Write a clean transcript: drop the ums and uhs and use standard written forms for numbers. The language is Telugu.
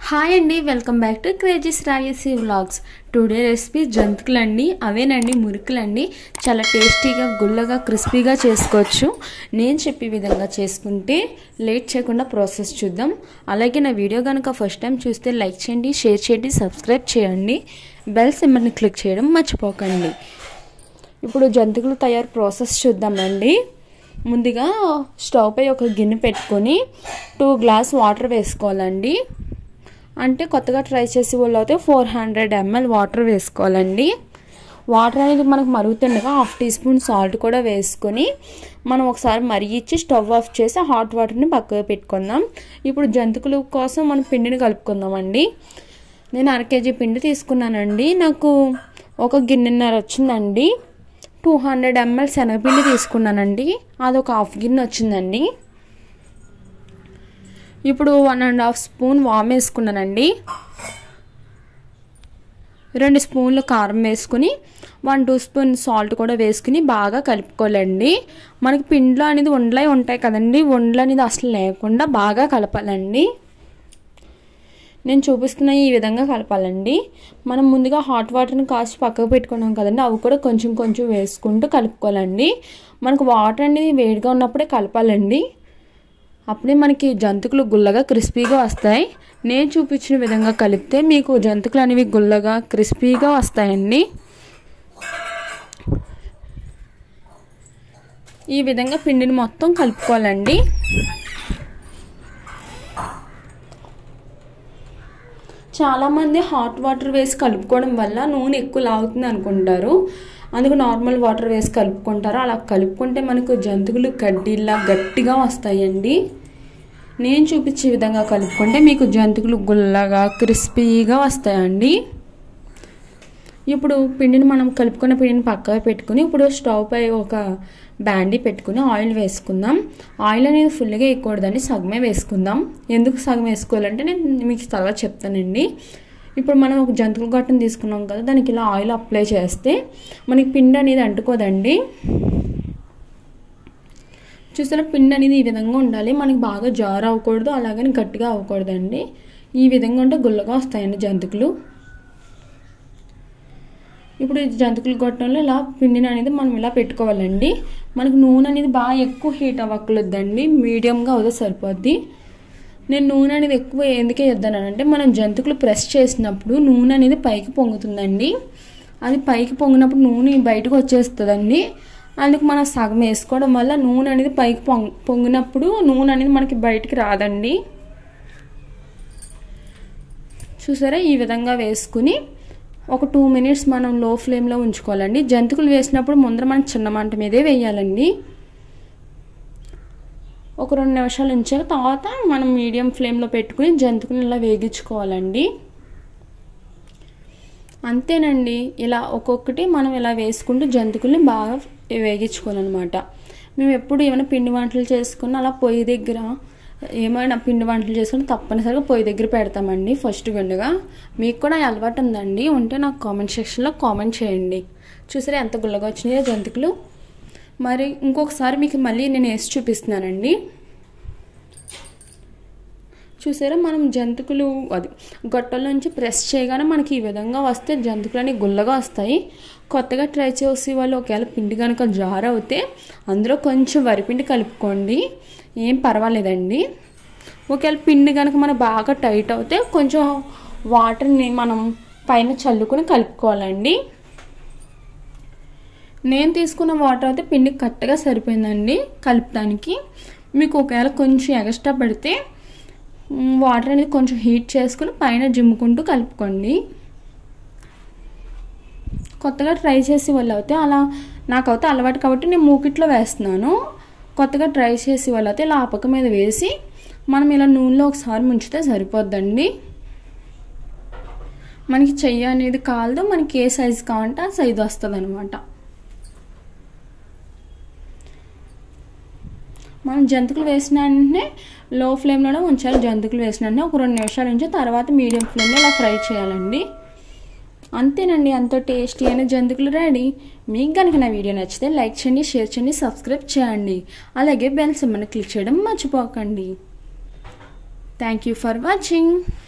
హాయ్ అండి, welcome back to crazy Sravyasri vlogs. Today recipe జంతికలు అండి. అవేనండి మురుకులు అండి. చాలా టేస్టీగా గుల్లగా క్రిస్పీగా చేసుకోవచ్చు. నేను చెప్పే విధంగా చేసుకుంటే లేట్ చేయకుండా ప్రాసెస్ చూద్దాం. అలాగే నా వీడియో కనుక ఫస్ట్ టైం చూస్తే లైక్ చేయండి, షేర్ చేయండి, సబ్స్క్రైబ్ చేయండి, బెల్ సింబల్ని క్లిక్ చేయడం మర్చిపోకండి. ఇప్పుడు జంతికలు తయారు ప్రాసెస్ చూద్దామండి. ముందుగా స్టవ్ పై ఒక గిన్నె పెట్టుకొని 2 గ్లాస్ వాటర్ వేసుకోవాలండి. అంటే కొత్తగా ట్రై చేసే వాళ్ళు అయితే 400 ml వాటర్ వేసుకోవాలండి. వాటర్ అనేది మనకు మరుగుతుండగా 1/2 టీ స్పూన్ సాల్ట్ కూడా వేసుకొని మనం ఒకసారి మరిగించి స్టవ్ ఆఫ్ చేసి హాట్ వాటర్ని పక్కకు పెట్టుకుందాం. ఇప్పుడు జంతికల కోసం మనం పిండిని కలుపుకుందామండి. నేను 1/2 kg పిండి తీసుకున్నానండి. నాకు ఒక గిన్నెన్నర వచ్చిందండి. 200 ml శనగపిండి తీసుకున్నానండి. అది ఒక 1/2 గిన్నె వచ్చిందండి. ఇప్పుడు 1.5 స్పూన్ వామ్ వేసుకున్నానండి. 2 స్పూన్లు కారం వేసుకుని 1-2 స్పూన్ సాల్ట్ కూడా వేసుకుని బాగా కలుపుకోవాలండి. మనకి పిండిలో అనేది ఉండలు ఉంటాయి కదండి, ఉండలు అనేది అసలు లేకుండా బాగా కలపాలండి. నేను చూపిస్తున్న ఈ విధంగా కలపాలండి. మనం ముందుగా హాట్ వాటర్ని కాచి పక్కకు పెట్టుకున్నాం కదండి, అవి కూడా కొంచెం కొంచెం వేసుకుంటూ కలుపుకోవాలండి. మనకు వాటర్ అనేది వేడిగా ఉన్నప్పుడే కలపాలండి. అప్పుడే మనకి జంతికలు గుల్లగా క్రిస్పీగా వస్తాయి. నేను చూపించిన విధంగా కలిపితే మీకు జంతికలు అనేవి గుల్లగా క్రిస్పీగా వస్తాయండి. ఈ విధంగా పిండిని మొత్తం కలుపుకోవాలండి. చాలామంది హాట్ వాటర్ వేసి కలుపుకోవడం వల్ల నూనె ఎక్కువ లాగుతుంది అనుకుంటారు. అందుకు నార్మల్ వాటర్ వేసి కలుపుకుంటారు. అలా కలుపుకుంటే మనకు జంతికలు కడ్డీలా గట్టిగా వస్తాయండి. నేను చూపించే విధంగా కలుపుకుంటే మీకు జంతికలు గుల్లగా క్రిస్పీగా వస్తాయండి. ఇప్పుడు పిండిని మనం కలుపుకున్న పిండిని పక్కగా పెట్టుకుని ఇప్పుడు స్టవ్ పై ఒక బ్యాండీ పెట్టుకుని ఆయిల్ వేసుకుందాం. ఆయిల్ అనేది ఫుల్గా వేయకూడదండి, సగమే వేసుకుందాం. ఎందుకు సగం వేసుకోవాలంటే నేను మీకు తర్వాత చెప్తానండి. ఇప్పుడు మనం ఒక జంతికల గట్టును తీసుకున్నాం కదా, దానికి ఇలా ఆయిల్ అప్లై చేస్తే మనకి పిండి అనేది అంటుకోదండి. చూసారా, పిండి అనేది ఈ విధంగా ఉండాలి. మనకి బాగా జారు అవ్వకూడదు, అలాగని గట్టిగా అవ్వకూడదండి. ఈ విధంగా ఉంటే గుల్లగా వస్తాయండి జంతికలు. ఇప్పుడు ఈ జంతికల గొట్టంలో ఇలా పిండిని అనేది మనం ఇలా పెట్టుకోవాలండి. మనకు నూనె అనేది బాగా ఎక్కువ హీట్ అవ్వకూడదండి, మీడియంగా అవుతే సరిపోద్ది. నేను నూనె అనేది ఎక్కువ ఎందుకే వేద్దానంటే మనం జంతికలు ప్రెస్ చేసినప్పుడు నూనె అనేది పైకి పొంగుతుందండి. అది పైకి పొంగినప్పుడు నూనె బయటకు వచ్చేస్తుందండి. అందుకు మనం సగం వేసుకోవడం వల్ల నూనె అనేది పైకి పొంగినప్పుడు నూనె అనేది మనకి బయటికి రాదండి. చూసారా, ఈ విధంగా వేసుకుని ఒక 2 minutes మనం లో ఫ్లేమ్లో ఉంచుకోవాలండి. జంతికలు వేసినప్పుడు ముందర మనం చిన్న మంట మీదే వేయాలండి. ఒక 2 నిమిషాలు ఉంచాక తర్వాత మనం మీడియం ఫ్లేమ్లో పెట్టుకుని జంతికలు ఇలా వేగించుకోవాలండి. అంతేనండి. ఇలా ఒక్కొక్కటి మనం ఇలా వేసుకుంటూ జంతికల్ని బాగా వేగించుకోవాలన్నమాట. మేము ఎప్పుడు ఏమైనా పిండి వంటలు చేసుకుని అలా పొయ్యి దగ్గర ఏమైనా పిండి వంటలు చేసుకుని తప్పనిసరిగా పొయ్యి దగ్గర పెడతామండి ఫస్ట్ గుండగా. మీకు కూడా అలవాటు ఉందండి, ఉంటే నాకు కామెంట్ సెక్షన్లో కామెంట్ చేయండి. చూసారా ఎంత గుల్లగా వచ్చినాయో జంతికలు. మరి ఇంకొకసారి మీకు మళ్ళీ నేను వేసి చూపిస్తున్నానండి. చూసారా, మనం జంతికలు అది గొట్టల్లోంచి ప్రెస్ చేయగానే మనకి ఈ విధంగా వస్తే జంతికలు అనేవి గుల్లగా వస్తాయి. కొత్తగా ట్రై చేసే వాళ్ళు ఒకవేళ పిండి కనుక జారు అవుతే అందులో కొంచెం వరిపిండి కలుపుకోండి, ఏం పర్వాలేదండి. ఒకవేళ పిండి కనుక మనకు బాగా టైట్ అవుతే కొంచెం వాటర్ని మనం పైన చల్లుకొని కలుపుకోవాలండి. నేను తీసుకున్న వాటర్ అయితే పిండి కరెక్ట్గా సరిపోయిందండి కలుపుతానికి. మీకు ఒకవేళ కొంచెం ఎక్స్ట్రా పడితే వాటర్ అనేది కొంచెం హీట్ చేసుకుని పైన జిమ్ముకుంటూ కలుపుకోండి. కొత్తగా ట్రై చేసే వాళ్ళు అయితే అలా, నాకైతే అలవాటు కాబట్టి నేను మూకిట్లో వేస్తున్నాను. కొత్తగా ట్రై చేసే వాళ్ళు అయితే ఇలా ఆపక మీద వేసి మనం ఇలా నూనెలో ఒకసారి ముంచితే సరిపోద్దండి. మనకి చెయ్యి అనేది కాలదు, మనకి ఏ సైజు కావాలంటే ఆ సైజు వస్తుంది అనమాట. మనం జంతికలు వేసిన వెంటనే లో ఫ్లేమ్లోనే ఉంచాలి. జంతికలు వేసిన వెంటనే ఒక 2 నిమిషాల నుంచి తర్వాత మీడియం ఫ్లేమ్లో ఇలా ఫ్రై చేయాలండి. అంతేనండి, ఎంతో టేస్టీ అయిన జంతికలు రెడీ. మీకు కనుక నా వీడియో నచ్చితే లైక్ చేయండి, షేర్ చేయండి, సబ్స్క్రైబ్ చేయండి. అలాగే బెల్ సింబల్ని క్లిక్ చేయడం మర్చిపోకండి. Thank you for watching.